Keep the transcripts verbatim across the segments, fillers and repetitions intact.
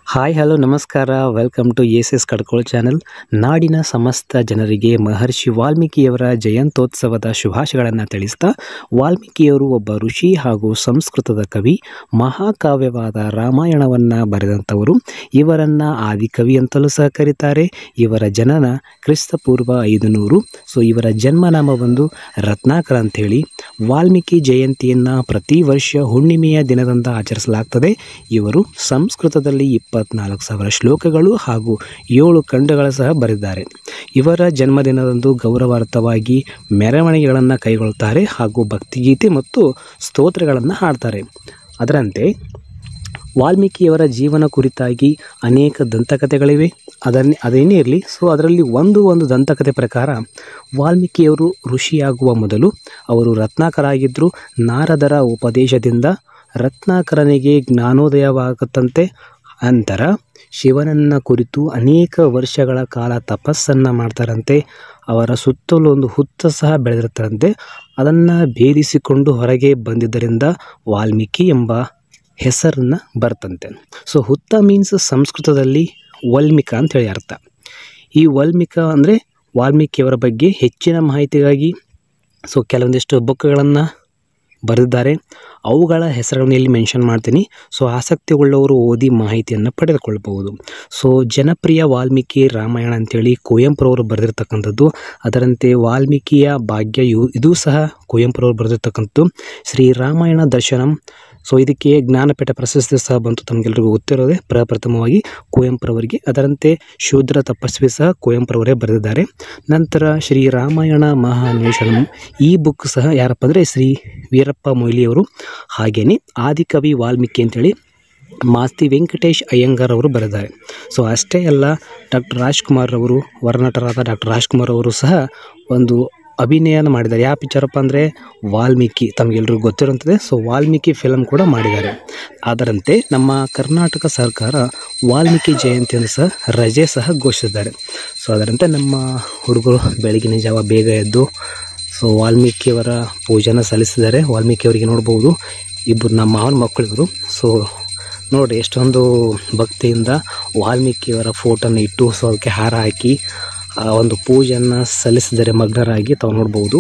Hi hello ನಮಸ್ಕಾರ welcome to S S Kadkol channel. ನಾಡಿನ ಸಮಸ್ತ ಜನರಿಗೆ ಮಹರ್ಷಿ ವಾಲ್ಮೀಕಿಯವರ ಜಯಂತ್ಯೋತ್ಸವದ ಶುಭಾಶಯಗಳನ್ನು ತಿಳಿಸ್ತಾ, ವಾಲ್ಮೀಕಿಯವರು ಒಬ್ಬ ಋಷಿ ಹಾಗೂ ಸಂಸ್ಕೃತದ ಕವಿ, ಮಹಾಕಾವ್ಯವಾದ ರಾಮಾಯಣವನ್ನು ಬರೆದಂಥವರು. ಇವರನ್ನು ಆದಿಕವಿ ಅಂತಲೂ ಸಹ ಕರೀತಾರೆ. ಇವರ ಜನನ ಕ್ರಿಸ್ತಪೂರ್ವ ಐದು ನೂರು. ಸೊ ಇವರ ಜನ್ಮನಾಮ ಬಂದು ರತ್ನಾಕರ ಅಂಥೇಳಿ. ವಾಲ್ಮೀಕಿ ಜಯಂತಿಯನ್ನು ಪ್ರತಿ ವರ್ಷ ಹುಣ್ಣಿಮೆಯ ದಿನದಂದು ಆಚರಿಸಲಾಗ್ತದೆ. ಇವರು ಸಂಸ್ಕೃತದಲ್ಲಿ ಇಪ್ಪತ್ನಾಲ್ಕು ಸಾವಿರ ಶ್ಲೋಕಗಳು ಹಾಗೂ ಏಳು ಖಂಡಗಳು ಸಹ ಬರೆದಿದ್ದಾರೆ. ಇವರ ಜನ್ಮದಿನದಂದು ಗೌರವಾರ್ಥವಾಗಿ ಮೆರವಣಿಗೆಗಳನ್ನು ಕೈಗೊಳ್ಳುತ್ತಾರೆ ಹಾಗೂ ಭಕ್ತಿಗೀತೆ ಮತ್ತು ಸ್ತೋತ್ರಗಳನ್ನು ಹಾಡ್ತಾರೆ. ಅದರಂತೆ ವಾಲ್ಮೀಕಿಯವರ ಜೀವನ ಕುರಿತಾಗಿ ಅನೇಕ ದಂತಕಥೆಗಳಿವೆ. ಅದನ್ನೇ ಅದೇನೇ ಇರಲಿ, ಸೊ ಅದರಲ್ಲಿ ಒಂದು ಒಂದು ದಂತಕಥೆ ಪ್ರಕಾರ ವಾಲ್ಮೀಕಿಯವರು ಋಷಿಯಾಗುವ ಮೊದಲು ಅವರು ರತ್ನಾಕರಾಗಿದ್ದರು. ನಾರದರ ಉಪದೇಶದಿಂದ ರತ್ನಾಕರನಿಗೆ ಜ್ಞಾನೋದಯವಾಗುತ್ತಂತೆ. ನಂತರ ಶಿವನನ್ನು ಕುರಿತು ಅನೇಕ ವರ್ಷಗಳ ಕಾಲ ತಪಸ್ಸನ್ನು ಮಾಡ್ತಾರಂತೆ. ಅವರ ಸುತ್ತಲೂ ಒಂದು ಹುತ್ತ ಸಹ ಬೆಳೆದಿರ್ತಾರಂತೆ. ಅದನ್ನು ಭೇದಿಸಿಕೊಂಡು ಹೊರಗೆ ಬಂದಿದ್ದರಿಂದ ವಾಲ್ಮೀಕಿ ಎಂಬ ಹೆಸರನ್ನು ಬರ್ತಂತೆ. ಸೊ ಹುತ್ತ ಮೀನ್ಸ್ ಸಂಸ್ಕೃತದಲ್ಲಿ ವಲ್ಮಿಕ ಅಂತೇಳಿ ಅರ್ಥ. ಈ ವಲ್ಮಿಕ ಅಂದರೆ ವಾಲ್ಮೀಕಿಯವರ ಬಗ್ಗೆ ಹೆಚ್ಚಿನ ಮಾಹಿತಿಗಾಗಿ ಸೊ ಕೆಲವೊಂದಿಷ್ಟು ಬುಕ್ಗಳನ್ನು ಬರೆದಿದ್ದಾರೆ. ಅವುಗಳ ಹೆಸರುಗಳನ್ನು ಇಲ್ಲಿ ಮೆನ್ಷನ್ ಮಾಡ್ತೀನಿ. ಸೊ ಆಸಕ್ತಿ ಉಳ್ಳವರು ಓದಿ ಮಾಹಿತಿಯನ್ನು ಪಡೆದುಕೊಳ್ಬಹುದು. ಸೊ ಜನಪ್ರಿಯ ವಾಲ್ಮೀಕಿ ರಾಮಾಯಣ ಅಂತೇಳಿ ಕುವೆಂಪುರವರು ಬರೆದಿರ್ತಕ್ಕಂಥದ್ದು. ಅದರಂತೆ ವಾಲ್ಮೀಕಿಯ ಭಾಗ್ಯ ಇವು ಇದು ಸಹ ಕುವೆಂಪುರವರು ಬರೆದಿರ್ತಕ್ಕಂಥದ್ದು. ಶ್ರೀ ರಾಮಾಯಣ ದರ್ಶನಂ. ಸೊ ಇದಕ್ಕೆ ಜ್ಞಾನಪೀಠ ಪ್ರಶಸ್ತಿ ಸಹ ಬಂತು, ತಮಗೆಲ್ಲರಿಗೂ ಗೊತ್ತಿರೋದೆ ಪ್ರಪ್ರಥಮವಾಗಿ ಕುವೆಂಪುರವರಿಗೆ. ಅದರಂತೆ ಶೂದ್ರ ತಪಸ್ವಿ ಸಹ ಕುವೆಂಪುರವರೇ ಬರೆದಿದ್ದಾರೆ. ನಂತರ ಶ್ರೀ ರಾಮಾಯಣ ಮಹಾನ್ವೇಷಣಂ ಈ ಬುಕ್ ಸಹ ಯಾರಪ್ಪ ಅಂದರೆ ಶ್ರೀ ವೀರಪ್ಪ ಮೊಯ್ಲಿಯವರು. ಹಾಗೆಯೇ ಆದಿಕವಿ ವಾಲ್ಮೀಕಿ ಅಂತೇಳಿ ಮಾಸ್ತಿ ವೆಂಕಟೇಶ್ ಅಯ್ಯಂಗಾರ್ ಅವರು ಬರೆದಿದ್ದಾರೆ. ಸೊ ಅಷ್ಟೇ ಅಲ್ಲ, ಡಾಕ್ಟರ್ ರಾಜ್ಕುಮಾರ್ ಅವರು, ವರನಟರಾದ ಡಾಕ್ಟರ್ ರಾಜ್ಕುಮಾರ್ ಅವರು ಸಹ ಒಂದು ಅಭಿನಯನ ಮಾಡಿದ್ದಾರೆ. ಯಾವ ಪಿಕ್ಚರಪ್ಪ ಅಂದರೆ ವಾಲ್ಮೀಕಿ, ತಮಗೆಲ್ಲರಿಗೂ ಗೊತ್ತಿರುತ್ತದೆ. ಸೊ ವಾಲ್ಮೀಕಿ ಫಿಲಮ್ ಕೂಡ ಮಾಡಿದ್ದಾರೆ. ಅದರಂತೆ ನಮ್ಮ ಕರ್ನಾಟಕ ಸರ್ಕಾರ ವಾಲ್ಮೀಕಿ ಜಯಂತಿಯನ್ನು ಸಹ ರಜೆ ಸಹ ಘೋಷಿಸಿದ್ದಾರೆ. ಸೊ ಅದರಂತೆ ನಮ್ಮ ಹುಡುಗರು ಬೆಳಗಿನ ಜಾವ ಬೇಗ ಎದ್ದು ಸೊ ವಾಲ್ಮೀಕಿಯವರ ಪೂಜೆನ ಸಲ್ಲಿಸಿದ್ದಾರೆ. ವಾಲ್ಮೀಕಿಯವರಿಗೆ ನೋಡ್ಬೋದು, ಇಬ್ಬರು ನಮ್ಮ ಮಾವನ ಮಕ್ಕಳಿವರು. ಸೊ ನೋಡಿ ಎಷ್ಟೊಂದು ಭಕ್ತಿಯಿಂದ ವಾಲ್ಮೀಕಿಯವರ ಫೋಟೋನ ಇಟ್ಟು ಸೊ ಅದಕ್ಕೆ ಹಾರ ಹಾಕಿ ಆ ಒಂದು ಪೂಜೆಯನ್ನು ಸಲ್ಲಿಸಿದರೆ ಮಗ್ನರಾಗಿ ತಾವು ನೋಡ್ಬೋದು.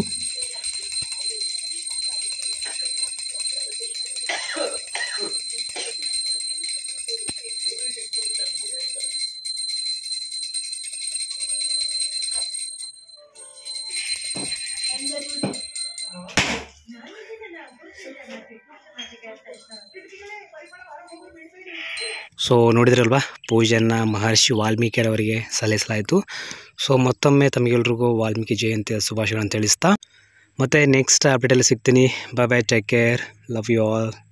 ಸೊ ನೋಡಿದ್ರಲ್ವಾ, ಪೂಜೆಯನ್ನು ಮಹರ್ಷಿ ವಾಲ್ಮೀಕಿಯವರಿಗೆ ಸಲ್ಲಿಸಲಾಯಿತು. ಸೊ ಮತ್ತೊಮ್ಮೆ ತಮಗೆಲ್ರಿಗೂ ವಾಲ್ಮೀಕಿ ಜಯಂತಿಯ ಶುಭಾಶಯಗಳನ್ನು ತಿಳಿಸ್ತಾ ಮತ್ತೆ ನೆಕ್ಸ್ಟ್ ಅಪ್ಡೇಟಲ್ಲಿ ಸಿಗ್ತೀನಿ. Bye bye, take care, love you all.